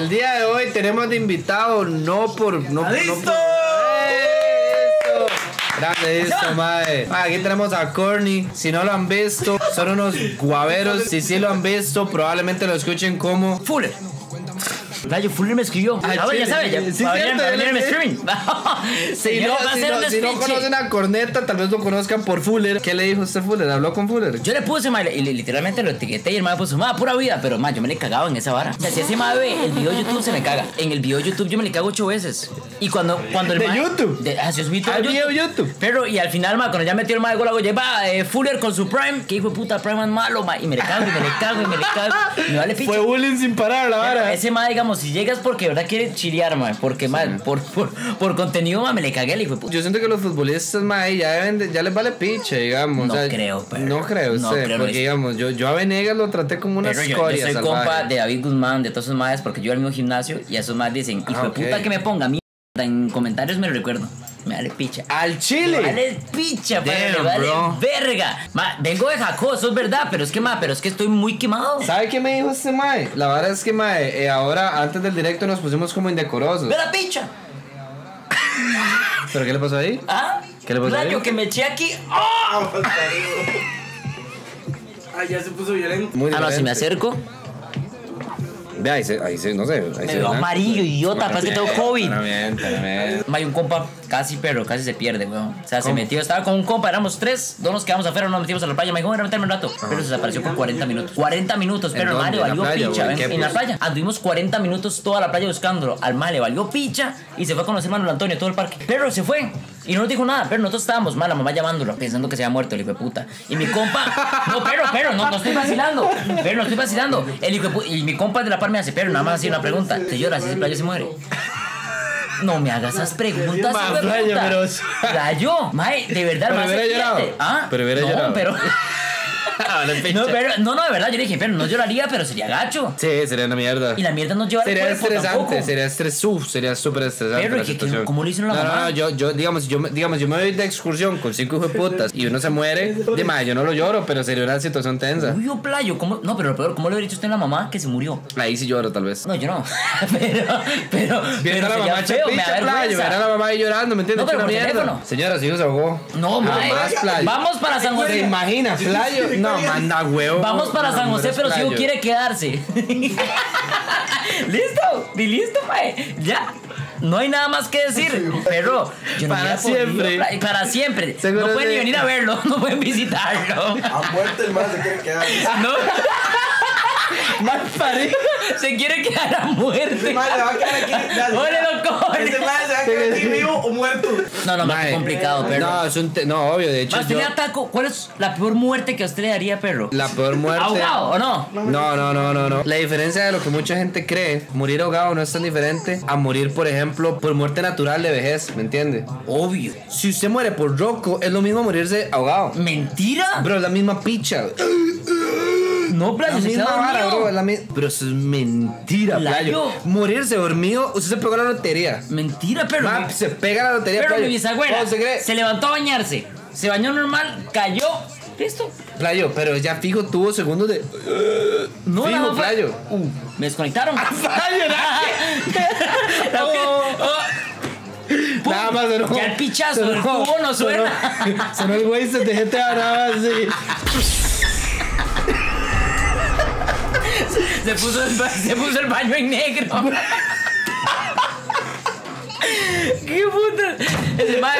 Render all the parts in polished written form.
El día de hoy tenemos de invitado no por... ¡Listo! Grande esto, mae. Aquí tenemos a Corny. Si no lo han visto, son unos guaveros. Si sí lo han visto, probablemente lo escuchen como Fuller. Rayo Fuller me escribió. Ahora ya sabe, ya. Sí, Va a venir en cierto, streaming. Si no conocen a Corneta, tal vez lo conozcan por Fuller. ¿Qué le dijo usted Fuller? ¿Habló con Fuller? Yo le puse, ma, y literalmente lo etiqueté y el mae puso, pura vida, pero ma, yo me le cagaba en esa vara. O sea, si ese mae ve el video de YouTube se me caga. En el video de YouTube yo me le cago 8 veces. Y cuando el ¿De mae, YouTube? Yo subí todo ¿Al video YouTube? Pero, y al final, ma, cuando ya metió el mae de gol, hago, ya va, Fuller con su Prime, que hijo de puta, Prime es malo, ma, y me le cago, y me le cago, y me le cago. Me vale picha. Fue bullying sin parar la vara. Ese mae, digamos, si llegas porque de verdad quiere chilear, ma, porque, ma, por contenido, ma, me le cagué el hijo de puta. Yo siento que los futbolistas, mae, ya les vale piche, digamos. No o sea, creo, pero. No creo, No usted, creo porque eso. digamos, yo a Venegas lo traté como una Pero escoria yo soy salvaje. compa de David Guzmán, de todos esos maes, porque yo al mismo gimnasio y a esos maes dicen, hijo de puta que me ponga mierda en comentarios, me lo recuerdo. Me vale picha. ¡Al chile! Me vale picha, Damn, me vale bro. verga. Ma, vengo de Jacó, eso es verdad, pero es que estoy muy quemado. ¿Sabe qué me dijo este mae? La verdad es que mae, ahora antes del directo nos pusimos como indecorosos. ¡Ve la picha! ¿Pero qué le pasó ahí? ¿Ah? ¿Qué le pasó Rayo, ahí? que me eché aquí. ¡Oh! Ay, ya se puso violento. Muy Ah, no, si me diferente. acerco, Ve, ahí se, no sé. Ahí me se veo ve, ¿no? amarillo, idiota, parece que tengo COVID. También. Hay un compa casi se pierde, weón. O sea, se ¿Cómo? metió, estaba con un compa, éramos 3, 2 nos quedamos afuera, nos metimos a la playa. Me dijo, bueno, meterme un rato. Pero se desapareció por 40 minutos. 40 minutos, ¿En pero al dónde? mae le ¿En la valió playa, picha, o en ven, qué, en la pues? playa. Anduvimos 40 minutos toda la playa buscándolo. Al mae le valió picha y se fue con los hermanos Antonio, todo el parque. Pero se fue y no nos dijo nada. Pero nosotros estábamos mal, la mamá llamándolo, pensando que se había muerto el hijo de puta. Y mi compa, no, pero, no estoy vacilando. Pero no estoy vacilando. El hijo de puta, y mi compa de la par me hace, pero nada más así una pregunta. Señora, si ese playo se muere. No me hagas esas preguntas, Ma, hijo de Playo, puta. pero- Playo, mae, de verdad, Pero mae, hubiera se llorado. pierde. Ah, Pero hubiera no, llorado. pero No, no, de verdad, yo le dije, pero no lloraría, pero sería gacho. Sí, sería una mierda. Y la mierda no lleva al Sería cuerpo estresante, tampoco. sería súper estresante. Pero, la ¿y qué- situación. cómo le hicieron a la mamá? No, yo me voy de excursión con 5 hijos de putas y uno se muere. Dime, yo no lo lloro, pero sería una situación tensa. Uy, yo, Playo, ¿cómo? No, pero lo peor, ¿cómo le hubiera dicho usted a la mamá que se murió? Ahí sí lloro, tal vez. No, yo no. pero Viendo a la sería mamá feo, me da chapicha, Playo, ver a vergüenza. la mamá ahí llorando, ¿me entiendes? No, pero Una por mierda. teléfono. Señora, su hijo se ahogó. No, mae. Jamás, Playo. Vamos para San ¿Se José. imagina, Playo? No, manda huevo. Vamos para San José, pero si Playo. uno quiere quedarse. ¿Listo? ¿Y listo, mae? Ya. No hay nada más que decir. Pero yo no Para hubiera podido, siempre. para siempre. Seguro No pueden ni sí. venir a verlo, no pueden visitarlo. A muerte el más se quiere quedar. No, Mal parido. se quiere quedar a muerte. Ese man se va a quedar aquí. ¡Ole, loco! Ese man se va a quedar aquí vivo o muerto. No, Mae, qué complicado, perro. No, es no, obvio, de hecho. Más, usted le ataco. ¿Cuál es la peor muerte que a usted le daría, perro? La peor muerte. ¿Ahogado o no? No. La diferencia de lo que mucha gente cree, morir ahogado no es tan diferente a morir, por ejemplo, por muerte natural de vejez, ¿me entiende? Obvio. Si usted muere por roco, es lo mismo morirse ahogado. ¿Mentira? Bro, es la misma picha. No, La Playo, se misma queda vara, bro, dormido. es la misma. Pero eso es mentira, Playo. Playo. Morirse dormido, usted se pegó la lotería. Mentira, perro. Ma, se pega la lotería, Pero mi Playo. bisabuela ¿Cómo se cree? se levantó a bañarse. Se bañó normal, cayó. ¿Listo? Playo, pero ya fijo tuvo segundos de. No, Fijo, nada más fue- Playo. Me desconectaron. Playo, Pum, nada más sonó. Ya el pichazo del cubo no suena. Sonó el güey se te GTA nada más así. Se puso el baño en negro. ¡Qué puta! Ese mae.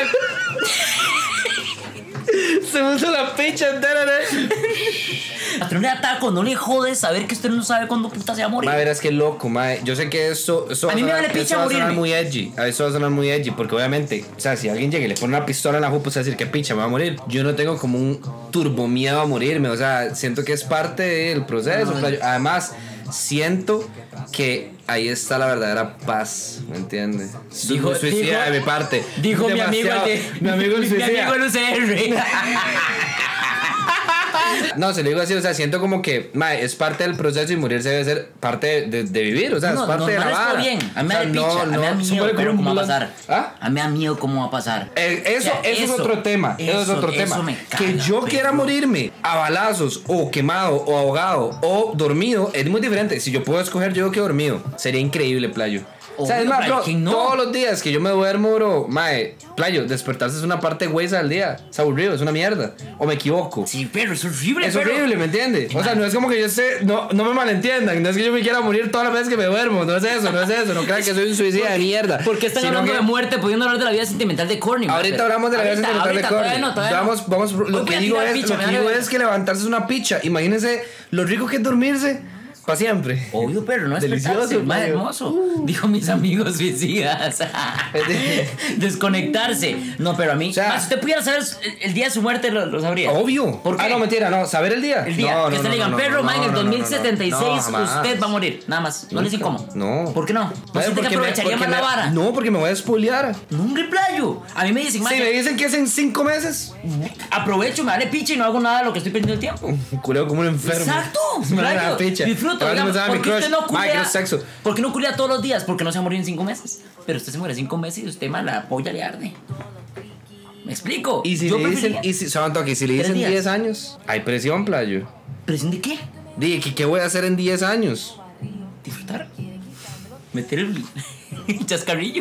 Se puso la picha entera, ¿no? A tener un ataco, no le jode saber que usted no sabe cuándo puta se va a morir. Ma, verás que loco, ma. Yo sé que eso A mí me vale picha eso va a sonar morirme. muy edgy. Eso va a sonar muy edgy. Porque obviamente, o sea, si alguien llega y le pone una pistola en la jupa, se va a decir que picha, me va a morir. Yo no tengo como un turbo miedo a morirme. O sea, siento que es parte del proceso. Playo. Además, siento que ahí está la verdadera paz, ¿me entiendes? Dijo- Suicida dijo- de mi parte. Dijo mi amigo el Demasiado. de. Mi amigo el Mi suicida. amigo el UCR. No, se lo digo así, o sea, siento como que, mae, es parte del proceso y morirse debe ser parte de vivir, o sea, No, es parte de la normal está vara. bien. A mí me O da sea, picha, a mí me da se miedo, muere pero como ¿cómo va a un pasar? ¿Ah? A mí me da miedo cómo va a pasar. Eso, O sea, eso es otro tema. Eso es otro tema. me caga, Que yo pero- quiera morirme a balazos, o quemado, o ahogado, o dormido, es muy diferente. Si yo puedo escoger, yo digo que dormido. Sería increíble, playo. O sea, es Obvio, más, playo, bro, ¿quién no? todos los días que yo me duermo, bro, mae, playo, despertarse es una parte huesa del día. Es aburrido, es una mierda. O me equivoco. Sí, pero es horrible, Es pero... horrible, ¿me entiendes? O sea, no es como que yo esté, no me malentiendan, no es que yo me quiera morir todas las veces que me duermo, no es eso, no crean que soy un suicida de mierda. ¿Por qué están Sino hablando que- de muerte pudiendo hablar de la vida sentimental de Corny? Ahorita hablamos de la vida sentimental de todavía Corny. no, todavía no. Vamos, Hoy lo voy que a digo tirar es, picha, lo que me digo vale es que levantarse es una picha. Imagínense lo rico que es dormirse para siempre. Obvio, pero no es Delicioso, despertarse, más playo. hermoso. Dijo mis amigos suicidas. Desconectarse. No, pero a mí. O sea- si usted pudiera saber el día de su muerte, lo sabría. Obvio. ¿Por qué? Ah, no, mentira, no. ¿Saber el día? El día No, que no, usted no, le digan, no, perro, no, man, en el no, no, 2076 no, jamás. usted va a morir. Nada más. No le dicen cómo. No. ¿Por qué no? ¿No Playo, siente que aprovecharía más la vara? No, porque me voy a spoilear. No, hombre, playo. A mí me dicen, man, Si me dicen que es en 5 meses, aprovecho, me vale picha y no hago nada de lo que estoy perdiendo el tiempo. culeo como un enfermo. Exacto. Me da playo. la picha. Disfruto. Ahora digamos, me sabe mi ¿por qué usted crush. no Mae, culea? quiero sexo. ¿Por qué no culea todos los días? Porque no se va a morir en 5 meses. Pero usted se muere 5 meses y usted, man, la polla le arde. ¿Me explico? Y si Yo le dicen, preferiría- y si, saben toque, si le 3 dicen días. 10 años, hay presión, playo. ¿Presión de qué? Dije, ¿qué voy a hacer en 10 años? Disfrutar. Meter el chascarrillo.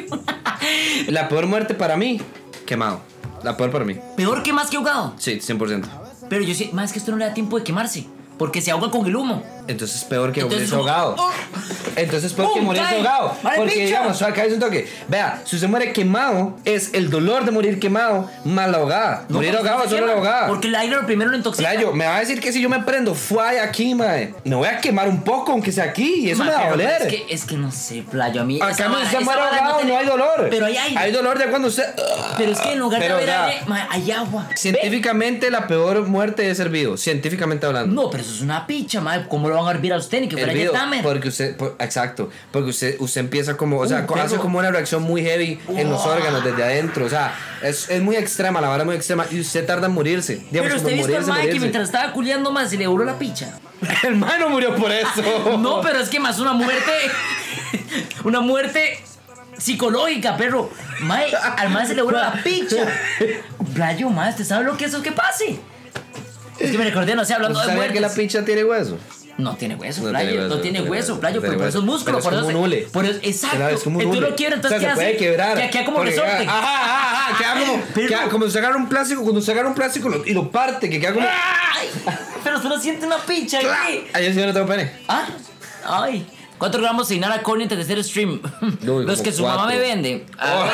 La peor muerte para mí, quemado. La peor para mí. Peor que más que ahogado. Sí, 100%. Pero yo sí, más que esto no le da tiempo de quemarse. Porque se ahoga con el humo. Entonces es peor que Entonces, morirse ahogado. ¡oh! Entonces es peor que ¡Pum! morirse ¡Cae! ahogado. ¡Vale, Porque picha! digamos, acá es un toque. Vea, si usted muere quemado, es el dolor de morir quemado más la ahogada. No, Morir porque ahogado se es solo la quema, ahogada. Porque el aire lo primero lo intoxica. Playo, me va a decir que si yo me prendo fly aquí, mae, me voy a quemar un poco, aunque sea aquí, y eso me va a Pero doler. Es que no sé, playo. A mí. Acá esa no vara- se esa muere vara ahogado, tiene- no hay dolor. Pero hay aire. Hay dolor de cuando usted. Pero es que en lugar de Pero haber ya. aire, hay agua. Científicamente, la peor muerte es hervido. Científicamente hablando. No, pero eso es una picha, madre. ¿Cómo lo van a hervir a usted? Ni que fuera Hervido, Jetamer. porque usted, exacto, porque usted empieza como, o sea, pero- hace como una reacción muy heavy en los órganos desde adentro, o sea, es muy extrema, la vara es muy extrema y usted tarda en morirse. Digamos, Pero usted como ha visto al mae que morirse. mientras estaba culiando más se le voló la picha. El mae no murió por eso. No, pero es que más una muerte. Una muerte psicológica, perro. Mae, al mae se le voló la picha. Playo, mae, ¿usted sabe lo que es eso que pase? Es que me recordé, no sé, hablando ¿Usted de sabía que la muertes. picha tiene hueso? No tiene hueso, No playo. tiene hueso, No tiene no tiene hueso, hueso, playo. no tiene Pero por eso es hueso. músculo. Pero Por es eso como un hule. por eso, exacto. Claro, es como un Entonces hule. lo quiere, entonces o sea, ¿qué se hace? puede quebrar. Queda como Porque resorte. Queda como, Pero- como usted agarra un plástico, cuando usted agarra un plástico y lo parte, que queda como. ¡Ay! Pero usted no siente una picha aquí. Ay, yo no tengo pene. Ah, ay. 4 gramos de inhala Corny antes de hacer stream. No, Los como que su mamá 4. me vende. Oh.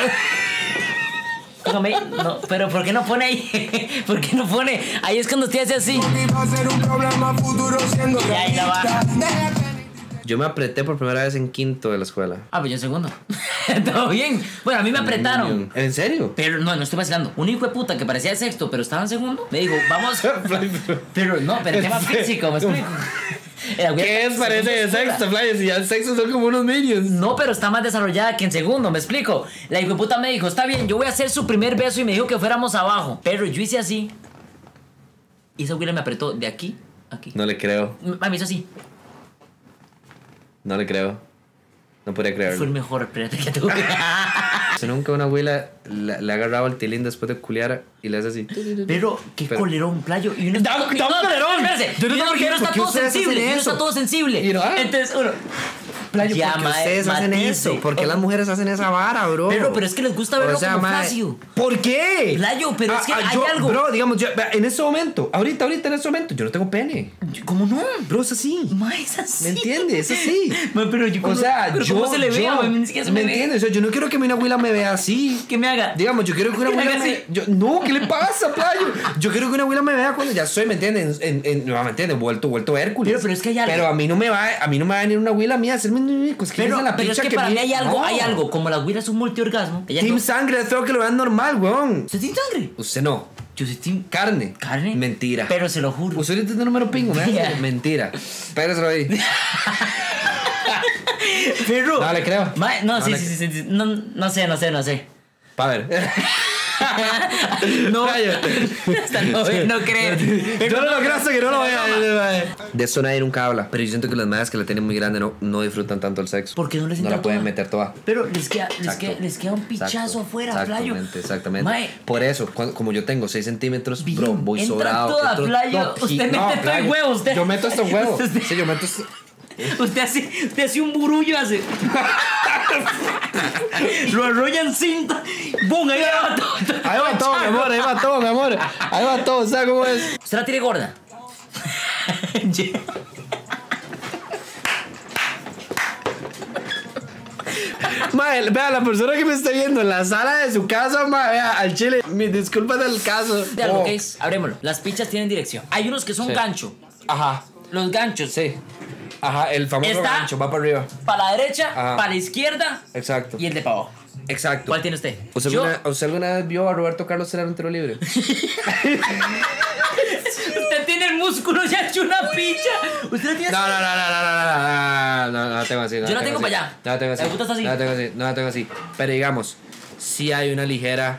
Póngame, no, pero ¿por qué no pone ahí? ¿Por qué no pone? Ahí es cuando usted hace así. Va a ser un problema futuro siendo Y ahí la baja. Yo me apreté por primera vez en quinto de la escuela. Ah, pues yo en segundo. Todo bien. Bueno, a mí me apretaron. ¿En serio? Pero no estoy vacilando. Un hijo de puta que parecía de sexto, pero estaba en segundo. Me dijo, vamos. Pero no, pero tema físico, me explico. ¿Qué es parece de sexto, Fly? Si ya el sexto son como unos minions. No, pero está más desarrollada que en segundo, me explico. La hijo de puta me dijo, está bien, yo voy a hacer su primer beso y me dijo que fuéramos abajo. Pero yo hice así. Y esa güila me apretó de aquí a aquí. No le creo. Me hizo así. No le creo. No podría Fue el creerlo. mejor prete que tuve. Si nunca una abuela le ha agarrado el tilín después de culiar y le hace así. Pero, qué Pero- colerón, playo. Y uno Da un colerón. espérese. Yo no Y sé uno- por y qué- uno está ¿por qué todo ustedes sensible. hacen Y uno está eso? todo sensible. Y no, Entonces, uno. Playo, Ya, ¿por qué mae, ustedes hacen matice. eso? ¿Por qué las mujeres hacen esa vara, bro? Pero es que les gusta verlo como mae, flácido. ¿Por qué? Playo, pero es que hay algo. Bro, digamos, en este momento, ahorita en este momento, yo no tengo pene. ¿Cómo no? Bro, es así. Ma, es así. ¿Me entiendes? Es así. Ma, pero yo, O sea, pero yo. ¿cómo se le vea? yo- Ma, ni siquiera se ¿Me me ve. entiendes? O sea, yo no quiero que mi abuela me vea así. Que me haga. Digamos, yo quiero que una Que me abuela haga me. así. No, ¿qué le pasa, playo? Yo quiero que una abuela me vea cuando ya estoy, ¿me entiendes? ¿Me entiendes? Vuelto Hércules. Pero es que hay algo. Pero a mí no me va a venir una abuela mía a hacerme cosquillas Pero, en la pero es picha que para mí mí- hay algo, no. hay algo. Como las güiras son multiorgasmo. Ellas Team no. sangre, espero que lo vean normal, weón. ¿Usted tiene sangre? Usted no. Yo soy team Carne. carne. Mentira. Pero se lo juro. Usted ahorita tiene número pingo, ¿me Yeah. Mentira. Espéraselo ahí. Pero. No le creo. Ma, no, No sí, le- sí. No sé. Pa' ver. No, Playo. hasta no creo. Yo no lo creo hasta que no lo vea. De eso nadie nunca habla. Pero yo siento que las madres que la tienen muy grande no disfrutan tanto el sexo. ¿Por qué no les No entra la pueden toda? meter toda. Pero les queda un pichazo Exacto, afuera, playo. Exactamente. Mae, Por eso, como yo tengo 6 centímetros, bien, bro, voy entra sobrado. toda, entro- playo. Usted mete todo el playo. huevo, usted. Yo meto estos huevos. Usted- Sí, yo meto estos. Usted hace un burullo, hace. Lo arrolla en cinta. ¡Bum! Ahí va todo. Ahí va todo, mi amor, ahí va todo, mi amor. Ahí va todo, ¿sabes cómo es? ¿Usted la tiene gorda? Mae, vea, la persona que me está viendo en la sala de su casa, mae, vea, al chile, mis disculpas del caso. De algo que es, abrémoslo. Las pichas tienen dirección. Hay unos que son Sí. gancho. Ajá, Los ganchos. sí. Ajá, el famoso Está- gancho, va para arriba. Para la derecha, Ajá. para la izquierda Exacto. y el de para abajo. Exacto. ¿Cuál tiene usted? ¿Usted Yo- alguna vez vio a Roberto Carlos en un tiro libre? Usted tiene el músculo ya hecho una picha. Usted la tiene No, así. no la tengo así. Yo la tengo para allá. No la tengo así. La puta está así. No la tengo así, no la tengo así. Pero digamos, si hay una ligera.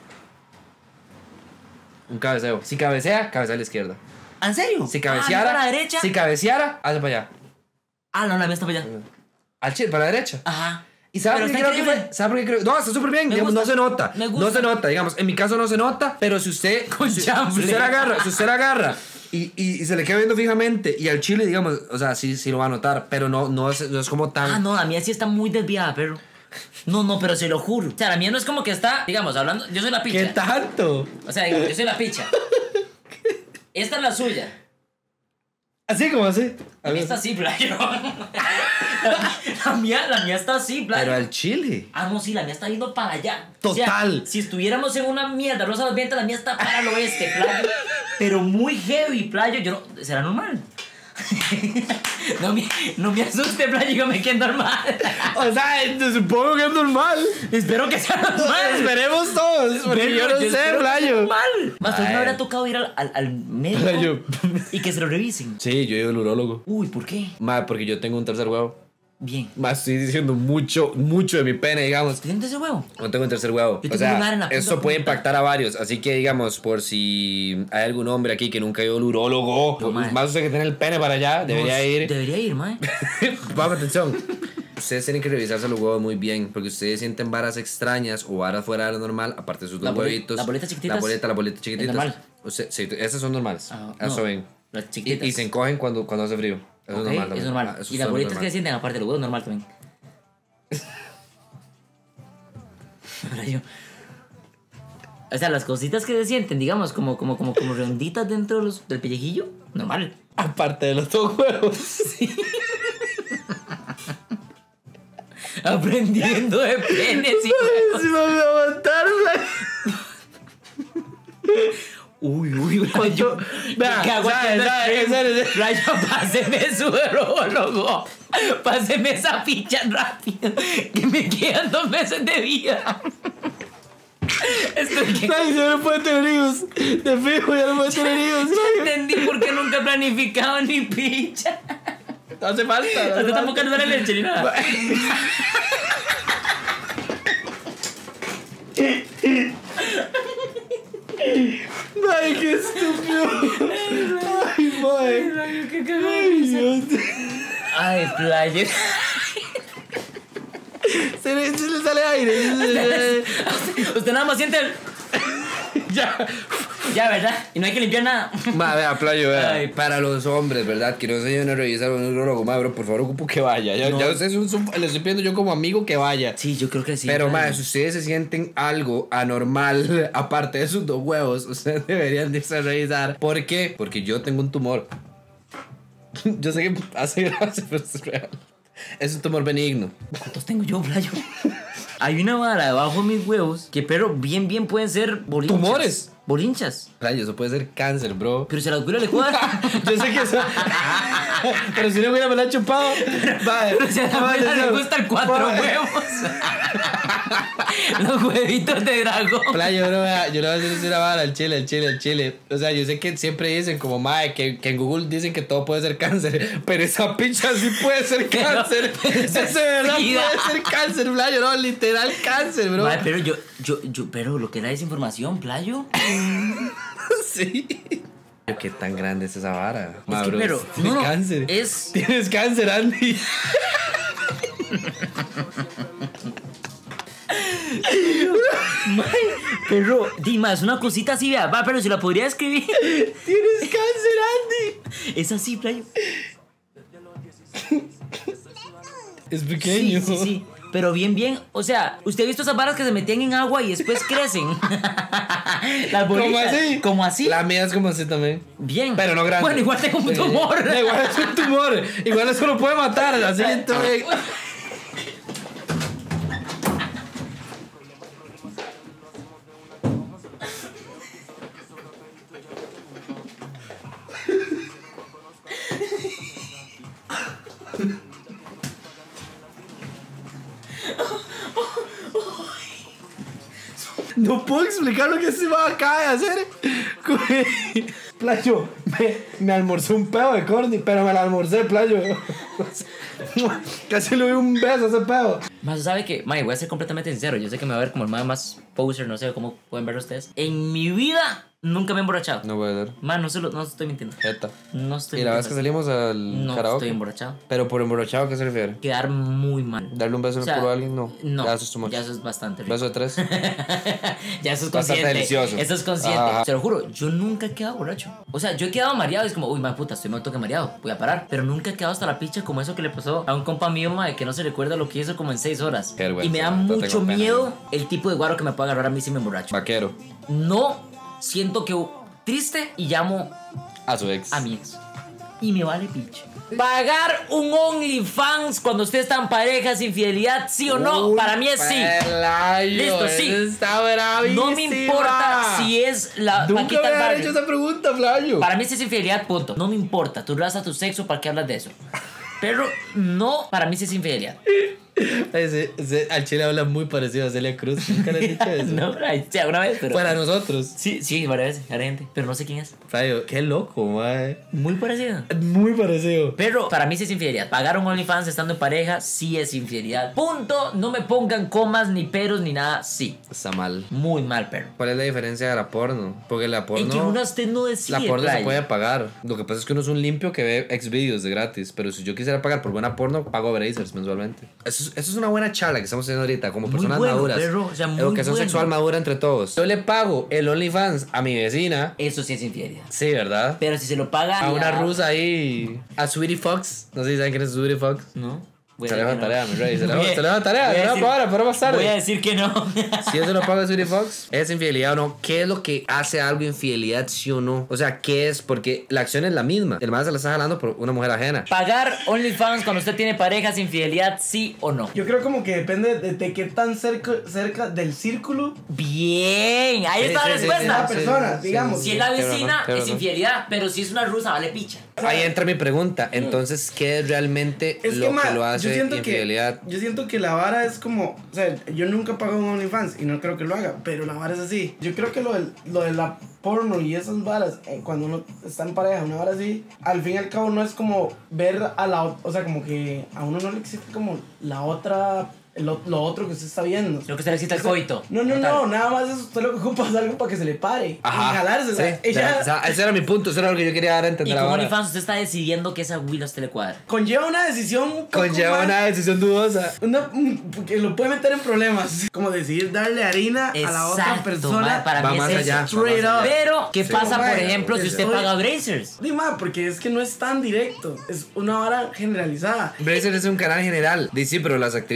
Un cabeceo. Si cabecea a la izquierda. ¿En serio? Si Ah, cabeceara. ¿no para la derecha? Si cabeceara, hace para allá. Ah, no, la mía está para allá. Al chile, para la derecha. Ajá. ¿Y sabe Pero por qué está creo que increíble. fue? ¿Sabe por qué creo? No, está súper bien. Me Digamos, no gusta. se nota. Me gusta. No se nota, digamos. En mi caso no se nota, pero si usted. Con si chamble. usted la agarra. Y se le queda viendo fijamente. Y al chile, digamos, o sea, sí lo va a notar. Pero no es como tan. Ah, no, la mía sí está muy desviada, pero. No, pero se lo juro. O sea, la mía no es como que está, digamos, hablando. Yo soy la picha. ¿Qué tanto? O sea, digamos, yo soy la picha. Esta es la suya. Así como así. La mía está así, playo. La mía está así, playo. Pero al chile. Ah, no, sí, la mía está yendo para allá. Total. O sea, si estuviéramos en una mierda, Rosa de los Vientos, la mía está para el oeste, playo. Pero muy heavy, playo. Yo no. ¿Será normal? No me asuste, playo, yo me quedo normal. O sea, supongo que es normal. Espero que sea normal. Esperemos todos. Porque yo no sé, espero que sea Playo. normal. Más Ay. me habría tocado ir al médico Playo. y que se lo revisen. Sí, yo he ido al urólogo. Uy, ¿por qué? Más porque yo tengo un tercer huevo. Bien. Más estoy diciendo mucho de mi pene, digamos. ¿Tienes ese huevo? No tengo un tercer huevo. Yo O tengo un lunar en sea, la punta esto puede punta. impactar a varios. Así que, digamos, por si hay algún hombre aquí que nunca ha ido al urólogo, No, mae. más usted que tiene el pene para allá, debería No, ir. Debería ir, mae. Pongan atención. Ustedes tienen que revisarse los huevos muy bien, porque ustedes sienten varas extrañas o varas fuera de lo normal, aparte de sus La dos boli- huevitos. las bolitas chiquititas. La bolita chiquititas. Es normal. Sí, esas son normales. Ah, Eso no, ven. las Y chiquititas. se encogen cuando hace frío. Eso Ok, es normal. es normal. Eso Y las son bolitas que normal. se sienten aparte de los huevos, normal también. Pero yo- O sea, las cositas que se sienten, digamos, como redonditas dentro de del pellejillo, normal. Aparte de los dos huevos. Aprendiendo de penes y huevos. Se me va a aguantar, Uy, Brayo. Vea, ¿sabe? Brayo, páseme su urologo. Páseme esa ficha rápido. Que me quedan 2 meses de vida. Estoy que... Ay, ya no puede tener hijos. De fijo, ya no puede tener hijos. Ya entendí por qué nunca he planificado ni picha. No hace falta. A usted tampoco le da leche ni nada. Ay, qué estúpido. Ay, mae. Qué cagado. Ay, Dios. Ay, playa. Se le sale aire. Usted nada más siente el... Ya. Ya, ¿verdad? Y no hay que limpiar nada. Ma, vea, playo, vea. Ay. Para los hombres, ¿verdad? Que no se vayan a revisar un urologo, ma, bro, por favor, ocupo que vaya. Ya, No. ya ustedes le estoy pidiendo yo como amigo que vaya. Sí, yo creo que sí. Pero, playa. ma, si ustedes se sienten algo anormal, aparte de sus 2 huevos, ustedes deberían de irse a revisar. ¿Por qué? Porque yo tengo un tumor. Yo sé que hace gracia, pero es real. Es un tumor benigno. ¿Cuántos tengo yo, playo? Hay una vara debajo de mis huevos que, pero bien pueden ser bolitas. ¿Tumores? Bolinchas. Playo, eso puede ser cáncer, bro. Pero si a la güira le cuadra. Yo sé que eso. Pero si una güira me la ha chupado. Vale. Pero si a la güira le gustan 4 huevos. Los huevitos de dragón. Playo, bro, vea, yo le voy a decir una vara al chile. O sea, yo sé que siempre dicen como, mae, que en Google dicen que todo puede ser cáncer. Pero esa picha sí puede ser cáncer. Ese de verdad puede ser cáncer, Playo, no, literal cáncer, bro. Mae, pero pero lo que era desinformación, Playo. Sí. ¿Qué tan grande es esa vara? Es que, bro, pero, tienes no, cáncer. es... Tienes cáncer, Andy. Pero, Dima, es una cosita así, vea. Va, pero si la podría escribir. Tienes cáncer, Andy. Es así, Playo. Es pequeño. Sí. Pero bien. O sea, ¿usted ha visto esas varas que se metían en agua y después crecen? Las bolitas. ¿Cómo así? ¿Cómo así? La mía es como así también. Bien. Pero no grande. Bueno, igual tengo un tumor. Igual es un tumor. Igual eso lo puede matar. Así entonces. No puedo explicar lo que se me acaba de hacer. Playo, me almorcé un pedo de corny, pero me la almorcé, Playo. Casi le doy un beso a ese pedo. Más sabe que, mae, voy a ser completamente sincero. Yo sé que me va a ver como el mae más poser, no sé cómo pueden verlo ustedes. En mi vida nunca me he emborrachado. No voy a ver. Man, no estoy mintiendo. Jeta. No estoy Y la vez que mintiendo. salimos al No karaoke. estoy emborrachado. Pero por emborrachado, ¿a qué se refiere? Quedar muy mal. ¿Darle un beso en O sea, el culo a alguien? No. No. Ya eso es too much. Ya eso es bastante rico. Beso de 3. Ya eso es Bastante consciente. delicioso. Eso es consciente. Ajá. Se lo juro, yo nunca he quedado borracho. O sea, yo he quedado mareado y es como, uy, madre puta, estoy más toque mareado. Voy a parar. Pero nunca he quedado hasta la picha como eso que le pasó a un compa mío, madre, que no se recuerda lo que hizo como en 6 horas. Qué vergüenza, Y me da no mucho tengo pena, miedo el tipo de guaro que me puede agarrar a mí si me emborracho. Vaquero. No siento que triste y llamo A su ex. a mi ex. Y me vale picha. Pagar un OnlyFans cuando usted está en pareja es infidelidad, sí o no, Uy, para mí es sí. Pelayo, Listo, sí. eso está bravísima. No me importa si es la Nunca Paquita me al había barrio. hecho esa pregunta, Playo. Para mí sí es infidelidad, punto. No me importa, tu raza, tu sexo, ¿para qué hablas de eso? Pero no, para mí sí es infidelidad. Al chile habla muy parecido a Celia Cruz. ¿Nunca le has dicho eso? No, sí, alguna vez, pero... Para nosotros. Sí, varias veces, hay gente, pero no sé quién es. Playo, qué loco, mae. Muy parecido. Muy parecido. Pero para mí sí es infidelidad. Pagar un OnlyFans estando en pareja sí es infidelidad. Punto. No me pongan comas, ni peros, ni nada. Sí. Está mal. Muy mal, pero. ¿Cuál es la diferencia de la porno? Porque la porno. En que una usted no decide. La porno se playa. puede pagar. Lo que pasa es que uno es un limpio que ve Xvideos de gratis. Pero si yo quisiera pagar por buena porno, pago Brazers mensualmente. Eso es una buena charla que estamos teniendo ahorita, como Muy personas bueno, maduras. perro, o sea, muy Educación bueno. sexual madura entre todos. Yo le pago el OnlyFans a mi vecina. Eso sí es infidelidad. Sí, ¿verdad? Pero si se lo paga. A una rusa ahí. A Sweetie Fox. No sé si saben quién es Sweetie Fox. No. Voy Se a le va decir que tarea, no. mi rey. Se le Voy a- va tarea. voy a Se le va decir- para ahora, pero más tarde. Voy a decir que no. Si yo se lo pago a Sweetie Fox, ¿es infidelidad o no? ¿Qué es lo que hace algo infidelidad, sí o no? O sea, ¿qué es? Porque la acción es la misma. El man se la está jalando por una mujer ajena. Pagar OnlyFans cuando usted tiene pareja es infidelidad, sí o no. Yo creo como que depende de qué tan cerca del círculo Bien, ahí está la de respuesta. la persona, digamos. Si es la vecina, Qué es razón. infidelidad. Pero si es una rusa, vale picha. Ahí entra mi pregunta. Entonces, ¿qué es realmente Es lo ma, que lo hace infidelidad? yo siento que la vara es como, o sea, yo nunca pago un OnlyFans y no creo que lo haga, pero la vara es así. Yo creo que lo de la porno y esas varas, cuando uno está en pareja, una vara así, al fin y al cabo no es como ver a o sea, como que a uno no le existe como la otra, lo otro que usted está viendo. Lo que se le excita el coito. No, nada más es usted lo que ocupa es algo para que se le pare y jalársela. Sí, Ella o sea, ese era mi punto. Eso era lo que yo quería dar a Y entender con ahora. OnlyFans usted está decidiendo que esa huila a usted le cuadra. conlleva una decisión un poco Conlleva más- una decisión dudosa. que lo puede meter en problemas. Como decidir darle harina a la otra Exacto, persona. ma, para va mí más es allá. Straight up. Pero, ¿qué Sí. pasa, por Bueno, ejemplo, si usted estoy- paga Brazers? Dime, porque es que no es tan directo. Es una vara generalizada. Bracer es un canal general. Dice, sí, pero las actrices que salen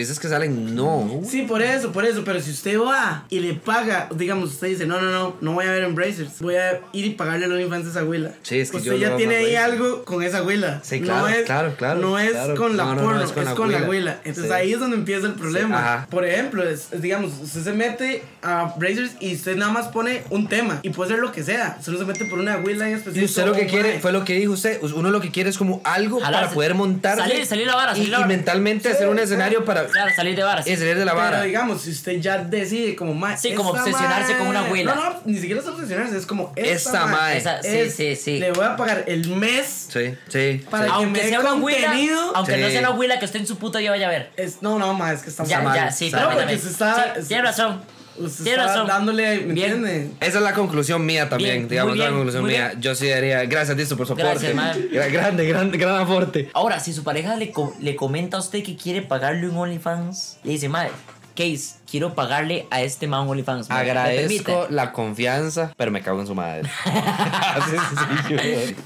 salen, no. Sí, por eso, pero si usted va y le paga, digamos, usted dice, no voy a ver en Brazers, voy a ir y pagarle a los infantes a esa abuela. Sí, es que usted yo ya lo tiene hago ahí Brazers. algo con esa abuela. Sí, claro, claro. No es claro. con la No, porno, es con la la abuela. abuela. Entonces Sí. ahí es donde empieza el problema. ajá. Por ejemplo, digamos, usted se mete a Brazers y usted nada más pone un tema y puede ser lo que sea. Solo se mete por una abuela en específico. Y usted lo que o quiere, mae. fue lo que dijo usted, uno lo que quiere es como algo Jalarse. para poder montar Salir la vara, y, salir la y vara. mentalmente hacer un escenario para Claro, salir de varas. y salir de la Pero vara. digamos, si usted ya decide como mae, Sí, como esta obsesionarse mae- con una abuela. No, ni siquiera es obsesionarse, es como Esta mae. Sí. Le voy a pagar el mes Sí. para que me Aunque dé sea una abuela, contenido. aunque no Sí. sea una abuela que usted en su puta vida vaya a ver. No, mae, es que estamos Ya, mal. sí, No, porque permítame. usted está. Sí, tiene razón. Usted Tiene está razón. dándole, ¿me Bien. entiende? Esa es la conclusión mía también, Bien, digamos, muy la bien, conclusión muy mía. bien. Yo sí daría, gracias Disto por su aporte. Gracias, man. Gran aporte. Ahora, si su pareja le comenta a usted que quiere pagarle un OnlyFans, le dice, madre, Case, quiero pagarle a este man OnlyFans. ¿me Agradezco permite? la confianza, pero me cago en su madre. Así de sencillo.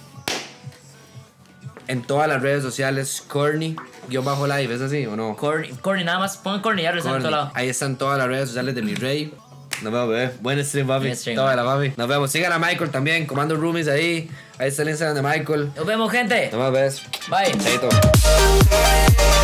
En todas las redes sociales, Corny_live, ¿es así o no? Corny, nada más, pongan Corny, ya lo están en todo Corny. lado. Ahí están todas las redes sociales de mi rey. Nos vemos, bebé. Buen stream, papi. Buen stream, Toda la papi. Nos vemos. Sigan a Michael también, Comando Roomies ahí. Ahí está el Instagram de Michael. Nos vemos, gente. Nos vemos, bebés. Bye. Chaito.